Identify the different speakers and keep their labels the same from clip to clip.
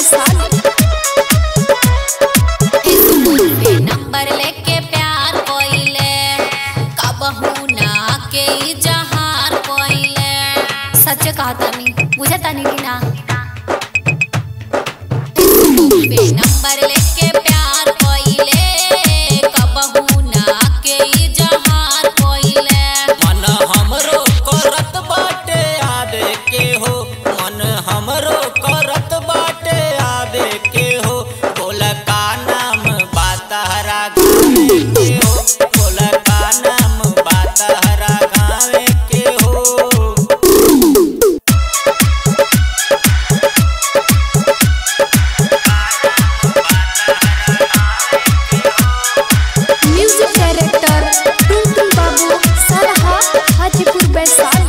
Speaker 1: Vaishali. Number लेके प्यार कोइले कबहू ना के जहार कोइले। सच कहा तानी बुझे तानी कि ना। नंबर लेके प्यार कोइले कबहू ना के जहार कोइले।
Speaker 2: मन हमरो करत बाटे आवे के हो, मन हमरो करत बाटे आवे के हो। बोला का नाम बातहरा गावे के हो, बोला का नाम बातहरा गावे के हो।
Speaker 1: म्यूजिक डायरेक्टर टुनटुन बाबू सरहा हाजीपुर वैशाली।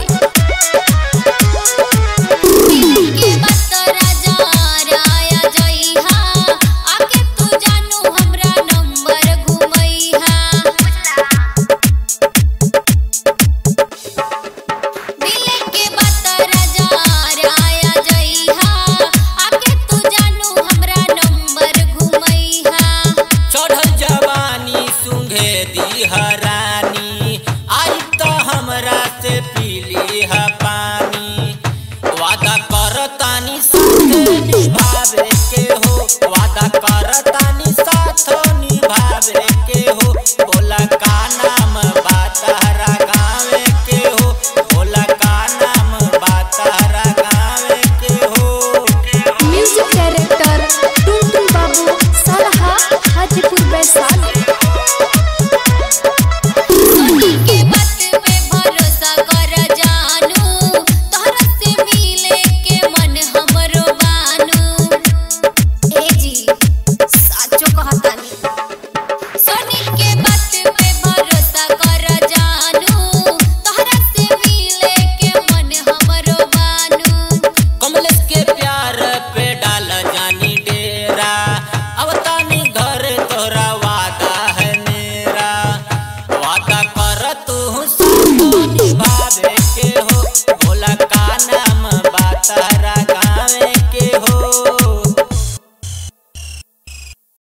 Speaker 2: हरानी आई तो हमरा से पीली है पानी। वादा करतानी साथ निभावे के हो, वादा करतानी साथ निभावे के हो। बोला का नाम बातहरा गावे के हो, बोला का नाम बातहरा गावे के हो।
Speaker 1: म्यूजिक डायरेक्टर टुनटुन बाबू